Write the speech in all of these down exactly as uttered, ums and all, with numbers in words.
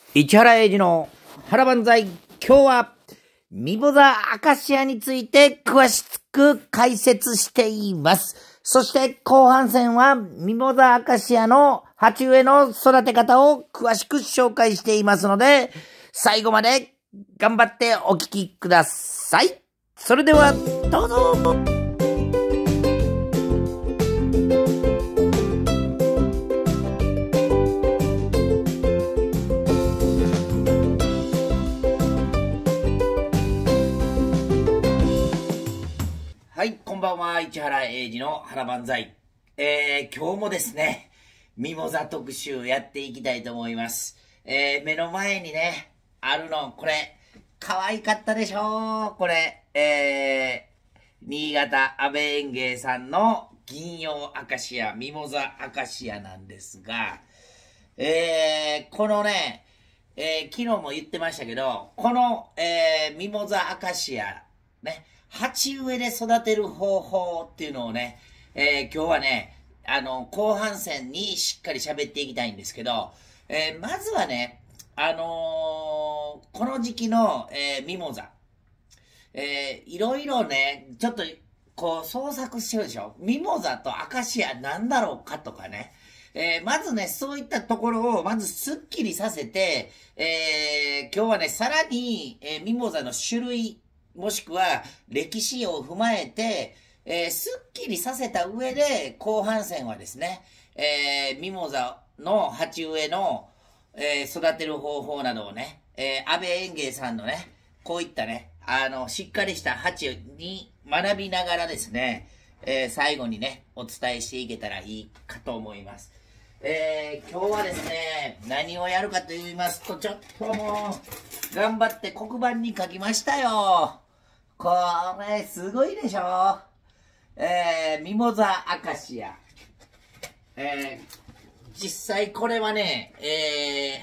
市原英二の原万歳。今日はミモザアカシアについて詳しく解説しています。そして後半戦はミモザアカシアの鉢植えの育て方を詳しく紹介していますので、最後まで頑張ってお聞きください。それではどうぞ。はい、こんばんは。市原英二の原万歳。えー、今日もですね、ミモザ特集やっていきたいと思います。えー、目の前にね、あるの、これ、可愛かったでしょう。これ、えー、新潟安倍園芸さんの銀葉アカシア、ミモザアカシアなんですが、えー、このね、えー、昨日も言ってましたけど、この、えー、ミモザアカシア、ね、鉢植えで育てる方法っていうのをね、えー、今日はね、あの、後半戦にしっかり喋っていきたいんですけど、えー、まずはね、あのー、この時期の、えー、ミモザ、えー、いろいろね、ちょっと、こう、創作してるでしょ。ミモザとアカシアなんだろうかとかね。えー、まずね、そういったところを、まずスッキリさせて、えー、今日はね、さらに、えー、ミモザの種類、もしくは歴史を踏まえて、えー、すっきりさせた上で、後半戦はですね、えー、ミモザの鉢植えの、えー、育てる方法などをね、えー、安倍園芸さんのね、こういったね、あの、しっかりした鉢に学びながらですね、えー、最後にね、お伝えしていけたらいいかと思います。えー、今日はですね、何をやるかと言いますと、ちょっともう、頑張って黒板に書きましたよ。これ、すごいでしょ。えー、ミモザアカシア。えー、実際これはね、え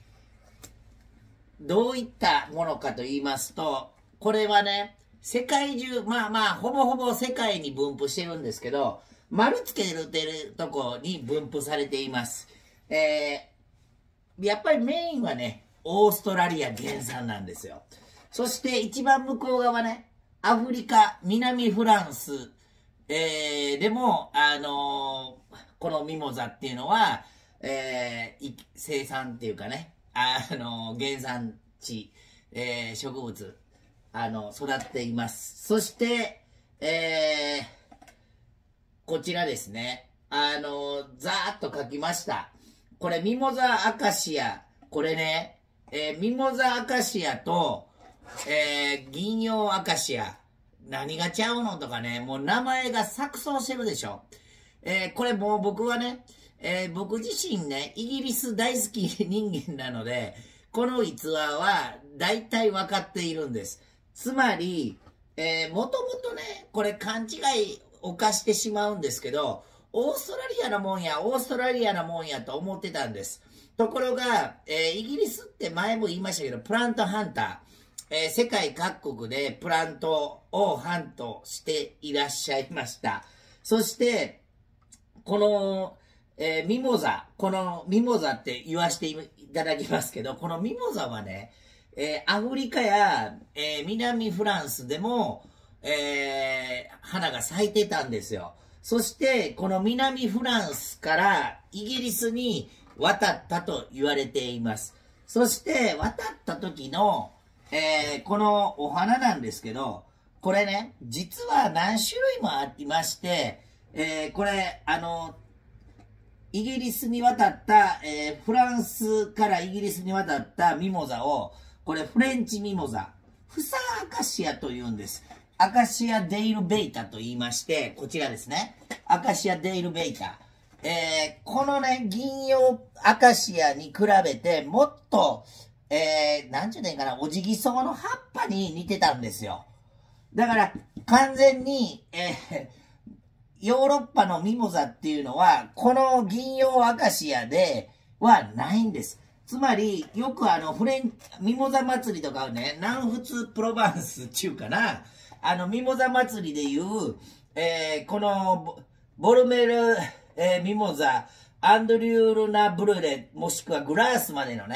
ー、どういったものかと言いますと、これはね、世界中、まあまあ、ほぼほぼ世界に分布してるんですけど、丸つけてるとこに分布されています。えー、やっぱりメインはね、オーストラリア原産なんですよ。そして一番向こう側ね、アフリカ、南フランス、えー、でも、あのー、このミモザっていうのは、えー、生産っていうかね、あのー、原産地、えー、植物、あの、育っています。そして、えー、こちらですね。あの、ざーっと書きました。これ、ミモザアカシア。これね、えー、ミモザアカシアと、えー、銀葉アカシア。何がちゃうのとかね、もう名前が錯綜してるでしょ。えー、これもう僕はね、えー、僕自身ね、イギリス大好き人間なので、この逸話は大体分かっているんです。つまり、えー、もともとね、これ勘違い犯してしまうんですけど、オーストラリアのもんや、オーストラリアのもんやと思ってたんです。ところが、えー、イギリスって前も言いましたけど、プラントハンター、えー、世界各国でプラントをハントしていらっしゃいました。そして、この、えー、ミモザ、このミモザって言わせていただきますけど、このミモザはね、えー、アフリカや、えー、南フランスでも、えー、花が咲いてたんですよ。そして、この南フランスからイギリスに渡ったと言われています。そして、渡った時の、えー、このお花なんですけど、これね、実は何種類もありまして、えー、これ、あの、イギリスに渡った、えー、フランスからイギリスに渡ったミモザを、これフレンチミモザ、フサアカシアと言うんです。アカシアデイルベイタと言いまして、こちらですね。アカシアデイルベイタ。えー、このね、銀葉アカシアに比べて、もっと、えー、なんちゅうねんかな、おじぎそうの葉っぱに似てたんですよ。だから、完全に、えー、ヨーロッパのミモザっていうのは、この銀葉アカシアではないんです。つまり、よくあの、フレン、ミモザ祭りとかをね、南仏プロバンスっていうかな、あの、ミモザ祭りでいう、えー、この、ボルメル、えー、ミモザ、アンドリュールナブルレ、もしくはグラースまでのね、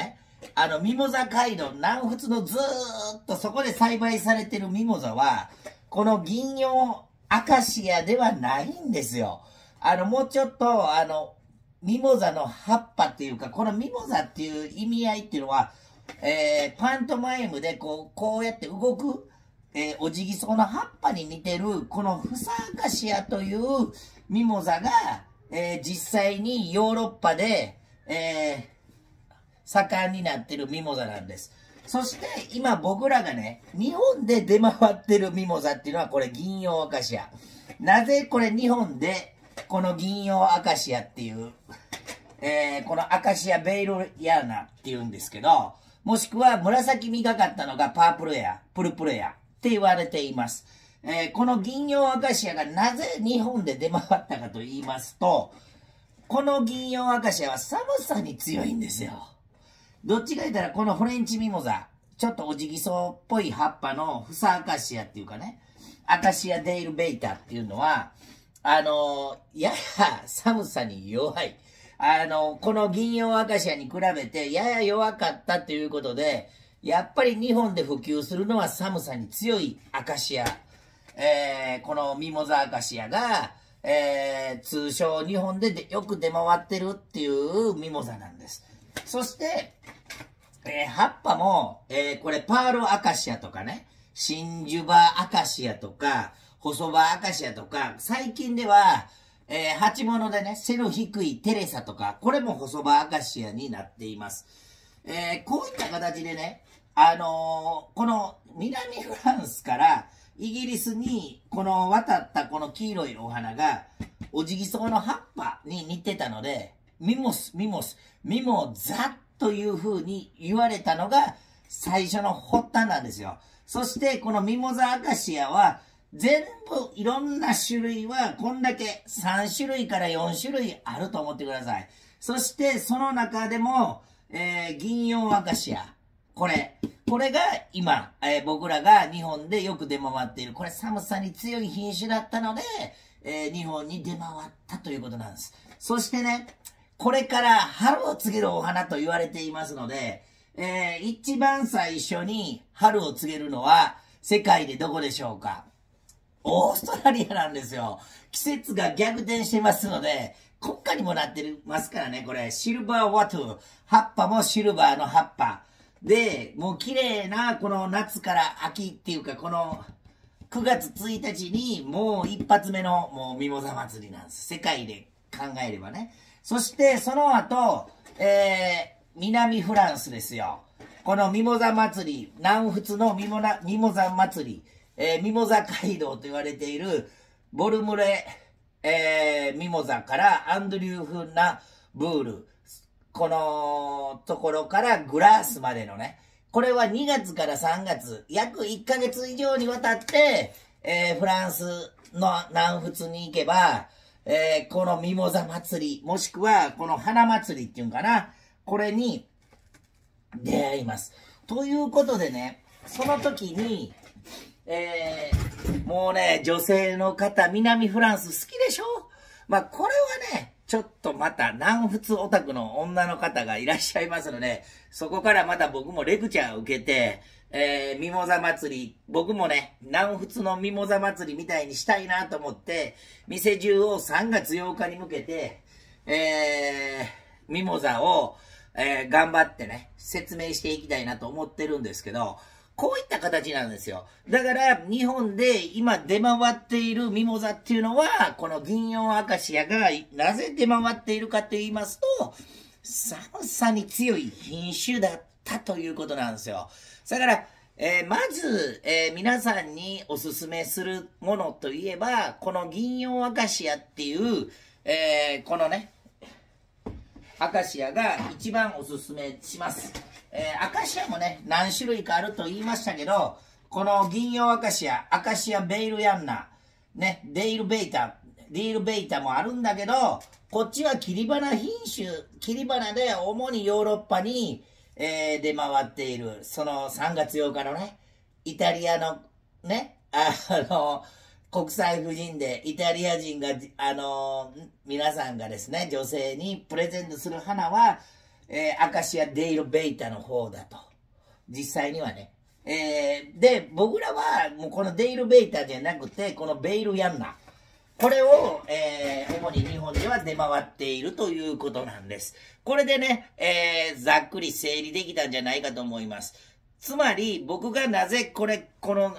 あの、ミモザ街道、南仏のずーっとそこで栽培されてるミモザは、この銀葉アカシアではないんですよ。あの、もうちょっと、あの、ミモザの葉っぱっていうか、このミモザっていう意味合いっていうのは、えー、パントマイムでこう、こうやって動く、えー、オジギソウの葉っぱに似てる、このフサアカシアというミモザが、えー、実際にヨーロッパで、えー、盛んになってるミモザなんです。そして今僕らがね、日本で出回ってるミモザっていうのはこれ銀葉アカシア。なぜこれ日本でこの銀葉アカシアっていう、えー、このアカシアベイルヤーナっていうんですけど、もしくは紫みがかったのがパープルエア、プルプルエアって言われています。えー、この銀葉アカシアがなぜ日本で出回ったかと言いますと、この銀葉アカシアは寒さに強いんですよ。どっちか言ったらこのフレンチミモザ、ちょっとオジギソウっぽい葉っぱのフサアカシアっていうかね、アカシアデイルベイタっていうのは、あのー、やや寒さに弱い。あのー、この銀葉アカシアに比べてやや弱かったということで、やっぱり日本で普及するのは寒さに強いアカシア。えー、このミモザアカシアが、えー、通称日本ででよく出回ってるっていうミモザなんです。そして、えー、葉っぱも、えー、これパールアカシアとかね、真珠葉アカシアとか、細葉アカシアとか、最近では、えー、鉢物でね、背の低いテレサとか、これも細葉アカシアになっています。えー、こういった形でね、あのー、この南フランスからイギリスにこの渡ったこの黄色いお花が、オジギソウの葉っぱに似てたので、ミモス、ミモス、ミモザという風に言われたのが最初の発端なんですよ。そしてこのミモザアカシアは全部いろんな種類はこんだけさん種類からよん種類あると思ってください。そしてその中でも、えー、銀葉アカシア。これ。これが今、えー、僕らが日本でよく出回っている。これ寒さに強い品種だったので、えー、日本に出回ったということなんです。そしてね、これから春を告げるお花と言われていますので、えー、一番最初に春を告げるのは世界でどこでしょうか？オーストラリアなんですよ。季節が逆転してますので、国家にもなってますからね、これ。シルバーワトゥ。葉っぱもシルバーの葉っぱ。で、もう綺麗なこの夏から秋っていうか、このくがつついたちにもう一発目のもうミモザ祭りなんです。世界で考えればね。そしてその後、えー、南フランスですよ。このミモザ祭り、南仏のミモナミモザ祭り、えー、ミモザ街道と言われているボルムレ、えー、ミモザからアンドリューフナブール、このところからグラースまでのね、これはにがつからさんがつ、約いっかげつ以上にわたって、えー、フランスの南仏に行けば、えー、このミモザ祭り、もしくはこの花祭りっていうんかな、これに出会います。ということでね、その時に、えー、もうね、女性の方、南フランス好きでしょ？まあ、これはね、ちょっとまた南仏オタクの女の方がいらっしゃいますので、そこからまた僕もレクチャーを受けて、えー、ミモザ祭り、僕もね、南仏のミモザ祭りみたいにしたいなと思って、店中をさんがつようかに向けて、えー、ミモザを、えー、頑張ってね、説明していきたいなと思ってるんですけど、こういった形なんですよ。だから、日本で今出回っているミモザっていうのは、この銀葉アカシアがなぜ出回っているかと言いますと、寒さに強い品種だったということなんですよ。だから、えー、まず、えー、皆さんにおすすめするものといえば、この銀葉アカシアっていう、えー、このね、アカシアが一番おすすめします。えー、アカシアもね、何種類かあると言いましたけど、この銀葉アカシア、アカシアベイルヤンナ、ね、デイルベイタ、ディールベイタもあるんだけど、こっちは切り花品種、切り花で主にヨーロッパに、えー、出回っている、そのさんがつようかのね、イタリアのね、あの、国際婦人でイタリア人が、あの、皆さんがですね、女性にプレゼントする花は、 えー、アカシア・デイル・ベイタの方だと。実際にはね。えー、で、僕らは、もうこのデイル・ベイタじゃなくて、このベイル・ヤンナ。これを、えー、主に日本では出回っているということなんです。これでね、えー、ざっくり整理できたんじゃないかと思います。つまり、僕がなぜこれ、この、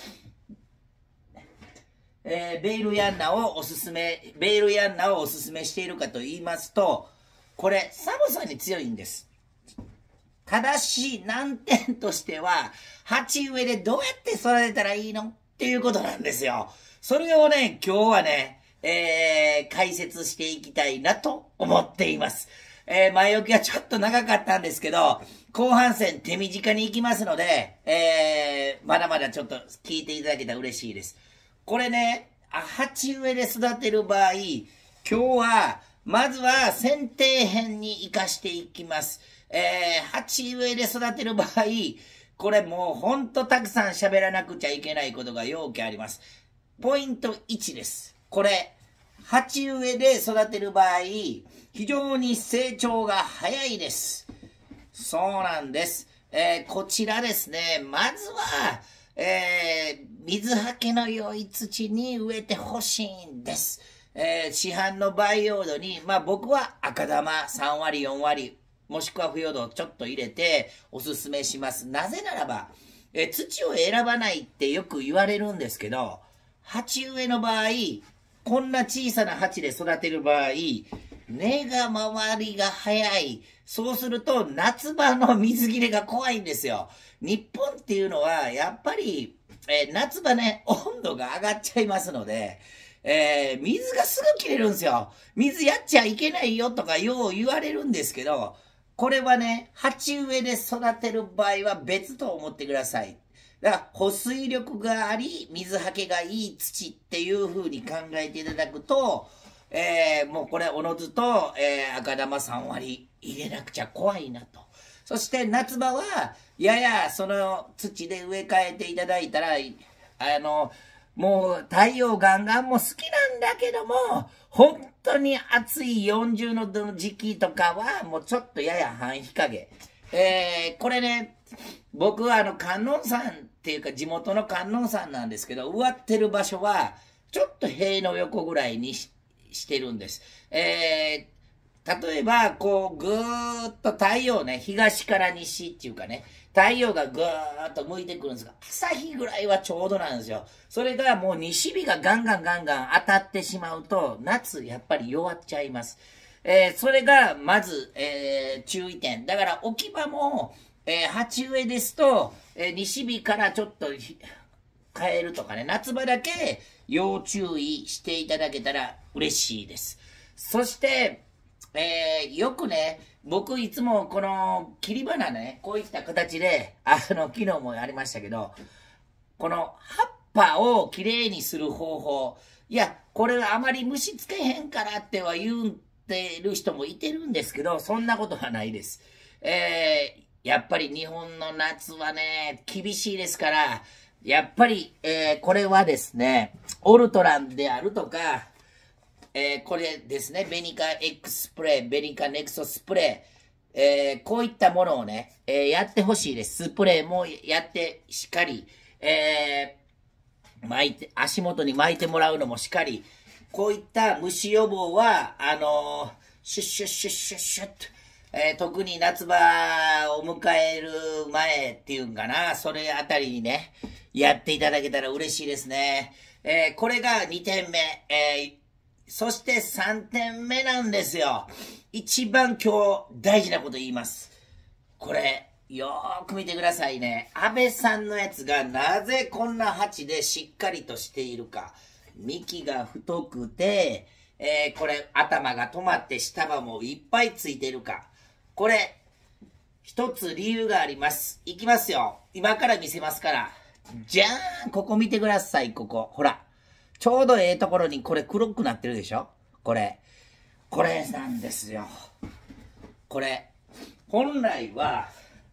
えー、ベイルヤンナをおすすめ、ベイルヤンナをおすすめしているかと言いますと、これ、寒さに強いんです。ただし、難点としては、鉢植えでどうやって育てたらいいのっていうことなんですよ。それをね、今日はね、えー、解説していきたいなと思っています。えー、前置きはちょっと長かったんですけど、後半戦手短に行きますので、えー、まだまだちょっと聞いていただけたら嬉しいです。これね、鉢植えで育てる場合、今日は、まずは剪定編に活かしていきます。えー、鉢植えで育てる場合、これもうほんとたくさん喋らなくちゃいけないことがよくあります。ポイントいちです。これ、鉢植えで育てる場合、非常に成長が早いです。そうなんです。えー、こちらですね、まずは、えー、水はけの良い土に植えてほしいんです。えー、市販の培養土に、まあ僕は赤玉さん割よん割、もしくは腐葉土をちょっと入れておすすめします。なぜならば、えー、土を選ばないってよく言われるんですけど、鉢植えの場合、こんな小さな鉢で育てる場合、根が回りが早い。そうすると夏場の水切れが怖いんですよ。日本っていうのはやっぱり、えー、夏場ね、温度が上がっちゃいますので、えー、水がすぐ切れるんですよ。水やっちゃいけないよとかよう言われるんですけど、これはね、鉢植えで育てる場合は別と思ってください。だから保水力があり、水はけがいい土っていう風に考えていただくと、えー、もうこれおのずと、えー、赤玉さん割入れなくちゃ怖いなと。そして夏場は、ややその土で植え替えていただいたら、あの、もう太陽ガンガンも好きなんだけども、本当に暑いよんじゅうどの時期とかは、もうちょっとやや半日陰。えー、これね、僕はあの観音山っていうか地元の観音山なんですけど、植わってる場所は、ちょっと塀の横ぐらいにししてるんです。えー、例えば、こう、ぐーっと太陽ね、東から西っていうかね、太陽がぐーっと向いてくるんですが、朝日ぐらいはちょうどなんですよ。それがもう西日がガンガンガンガン当たってしまうと、夏やっぱり弱っちゃいます。えー、それがまず、えー、注意点。だから置き場も、えー、鉢植えですと、えー、西日からちょっと変えるとかね、夏場だけ要注意していただけたら嬉しいです。そして、えー、よくね、僕いつもこの切り花ね、こういった形で、あの、昨日もありましたけど、この葉っぱをきれいにする方法、いや、これはあまり虫つけへんからっては言ってる人もいてるんですけど、そんなことはないです。えー、やっぱり日本の夏はね、厳しいですから、やっぱり、えー、これはですね、オルトランであるとか、えー、これですね、ベニカ X スプレー、ベニカネクソスプレー、えー、こういったものをね、えー、やってほしいです。スプレーもやってしっかり、えー、巻いて、足元に巻いてもらうのもしっかり、こういった虫予防は、あのー、シュッシュッシュッシュッシュッと、えー、特に夏場を迎える前っていうんかな、それあたりにね、やっていただけたら嬉しいですね。えー、これがにてんめ、えー、そしてさんてんめなんですよ。一番今日大事なこと言います。これ、よーく見てくださいね。安倍さんのやつがなぜこんな鉢でしっかりとしているか。幹が太くて、えー、これ頭が止まって下葉もいっぱいついているか。これ、一つ理由があります。いきますよ。今から見せますから。じゃーん、ここ見てください、ここ。ほら。ちょうどええところにこれ黒くなってるでしょ？これ。これなんですよ。これ。本来は、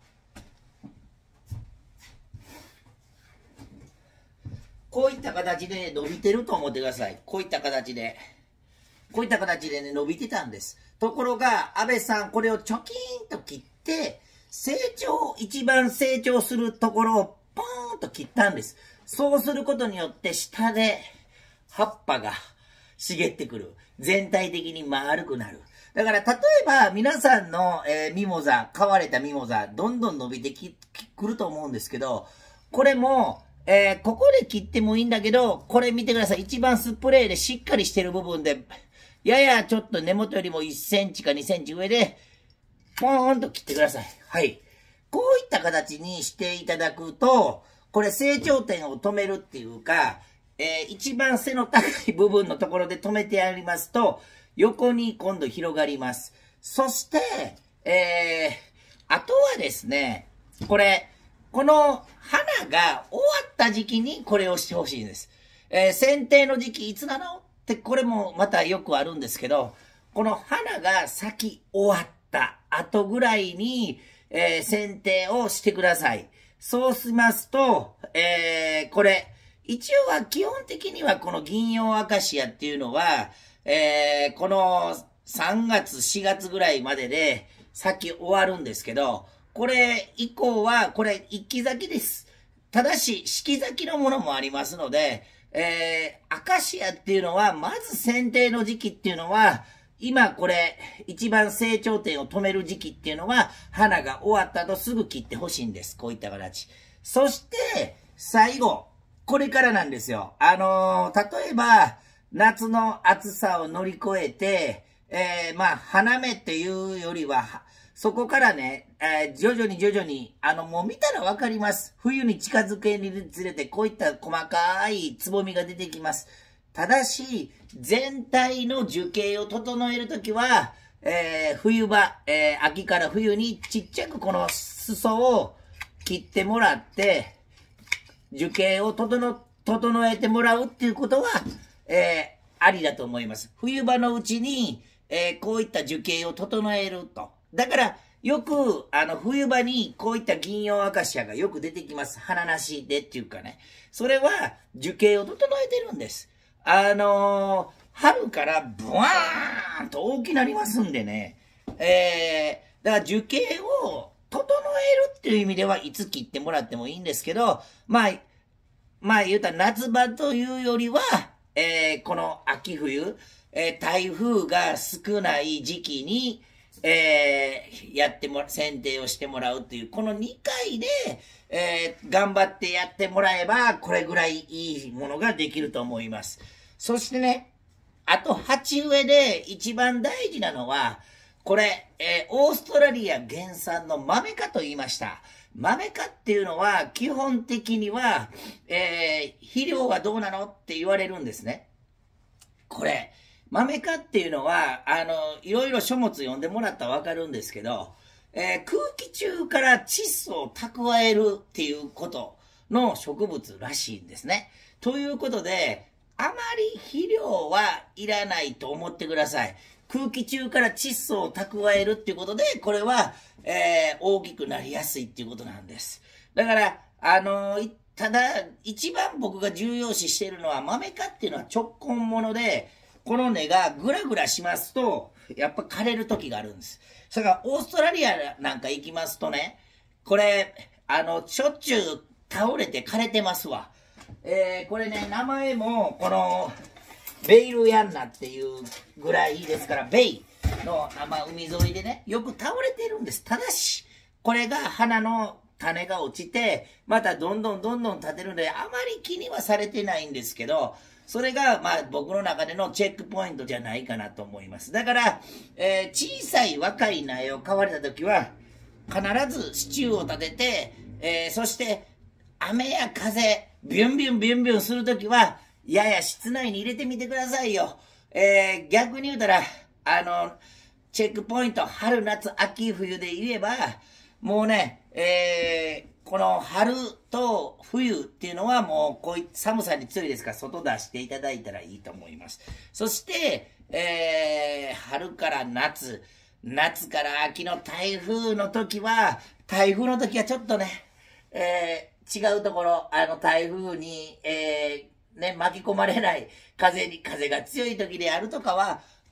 こういった形で伸びてると思ってください。こういった形で。こういった形でね、伸びてたんです。 ところが、安倍さん、これをチョキーンと切って、成長、一番成長するところをポーンと切ったんです。そうすることによって、下で葉っぱが茂ってくる。全体的に丸くなる。だから、例えば、皆さんの、えー、ミモザ、買われたミモザ、どんどん伸びてき、くると思うんですけど、これも、えー、ここで切ってもいいんだけど、これ見てください。一番スプレーでしっかりしてる部分で、ややちょっと根元よりもいっセンチかにセンチ上で、ポーンと切ってください。はい。こういった形にしていただくと、これ成長点を止めるっていうか、えー、一番背の高い部分のところで止めてやりますと、横に今度広がります。そして、えー、あとはですね、これ、この花が終わった時期にこれをしてほしいんです。えー、剪定の時期いつなのってこれもまたよくあるんですけど、この花が咲き終わった後ぐらいに、えー、剪定をしてください。そうしますと、えー、これ、一応は基本的にはこの銀葉アカシアっていうのは、えー、このさんがつ、しがつぐらいまでで咲き終わるんですけど、これ以降は、これ一期咲きです。ただし、四季咲きのものもありますので、えー、アカシアっていうのは、まず剪定の時期っていうのは、今これ、一番成長点を止める時期っていうのは、花が終わった後すぐ切ってほしいんです。こういった形。そして、最後、これからなんですよ。あのー、例えば、夏の暑さを乗り越えて、えー、まあ、花芽っていうよりは、そこからね、えー、徐々に徐々に、あの、もう見たらわかります。冬に近づけにつれて、こういった細かいつぼみが出てきます。ただし、全体の樹形を整えるときは、えー、冬場、えー、秋から冬にちっちゃくこの裾を切ってもらって、樹形を整、整えてもらうっていうことは、えー、ありだと思います。冬場のうちに、えー、こういった樹形を整えると。だから、よく、あの、冬場にこういった銀葉アカシアがよく出てきます。花なしでっていうかね。それは、樹形を整えてるんです。あのー、春からブワーンと大きなりますんでね。えー、だから樹形を整えるっていう意味ではいつ切ってもらってもいいんですけど、まあ、まあ言うたら夏場というよりは、えー、この秋冬、えー、台風が少ない時期に、えー、やってもら、剪定をしてもらうっていう、このにかいで、えー、頑張ってやってもらえば、これぐらいいいものができると思います。そしてね、あと鉢植えで一番大事なのは、これ、えー、オーストラリア原産のマメ科と言いました。マメ科っていうのは、基本的には、えー、肥料はどうなのって言われるんですね。これ、マメ科っていうのは、あの、いろいろ書物読んでもらったらわかるんですけど、えー、空気中から窒素を蓄えるっていうことの植物らしいんですね。ということで、あまり肥料はいらないと思ってください。空気中から窒素を蓄えるっていうことで、これは、えー、大きくなりやすいっていうことなんです。だから、あのー、ただ、一番僕が重要視しているのは、マメ科っていうのは直根物で、この根がぐらぐらしますと、やっぱ枯れる時があるんです。それから、オーストラリアなんか行きますとね、これ、あの、しょっちゅう倒れて枯れてますわ。えー、これね、名前も、この、ベイルヤンナっていうぐらいですから、ベイの、まあ、海沿いでね、よく倒れてるんです。ただし、これが花の種が落ちて、またどんどんどんどん立てるので、あまり気にはされてないんですけど、それが、まあ、僕の中でのチェックポイントじゃないかなと思います。だから、えー、小さい若い苗を買われたときは、必ず支柱を立てて、えー、そして、雨や風、ビュンビュンビュンビュンするときは、やや室内に入れてみてくださいよ。えー、逆に言うたら、あの、チェックポイント、春、夏、秋、冬で言えば、もうね、えー、この春と冬っていうのはもうこうい寒さに強いですから外出していただいたらいいと思います。そして、えー、春から夏、夏から秋の台風の時は、台風の時はちょっとね、えー、違うところ、あの台風に、えー、ね、巻き込まれない風に、風が強い時であるとかは、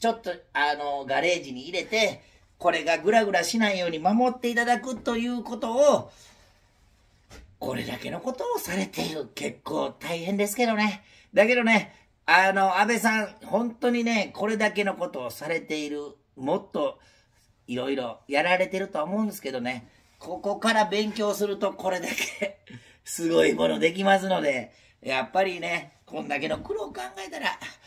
ちょっと、あの、ガレージに入れて、これがグラグラしないように守っていただくということを、これだけのことをされている。結構大変ですけどね。だけどね、あの、安倍さん、本当にね、これだけのことをされている。もっと、いろいろやられてるとは思うんですけどね。ここから勉強するとこれだけすごいものできますので、やっぱりね、こんだけの苦労を考えたら、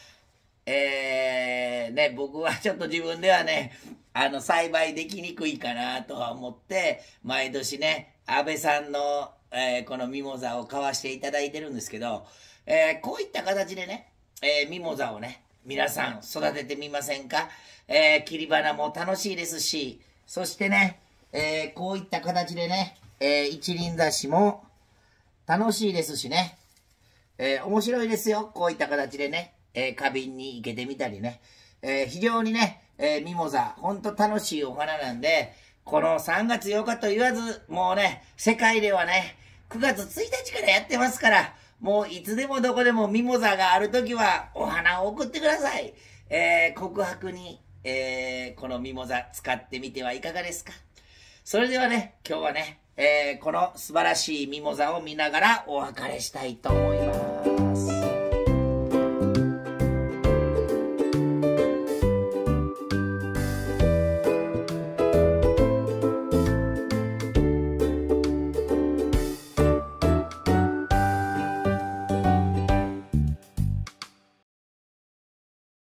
えー、ね、僕はちょっと自分ではね、あの、栽培できにくいかなとは思って、毎年ね、安倍さんの、えー、このミモザを買わしていただいてるんですけど、えー、こういった形でね、えー、ミモザをね、皆さん育ててみませんか？えー、切り花も楽しいですし、そしてね、えー、こういった形でね、えー、一輪挿しも楽しいですしね、えー、面白いですよ。こういった形でね、えー、花瓶に生けてみたりね、えー、非常にね、えー、ミモザ、ほんと楽しいお花なんで、このさんがつようかと言わず、もうね、世界ではね、くがつついたちからやってますから、もういつでもどこでもミモザがあるときはお花を送ってください。えー、告白に、えー、このミモザ使ってみてはいかがですか？それではね、今日はね、えー、この素晴らしいミモザを見ながらお別れしたいと思います。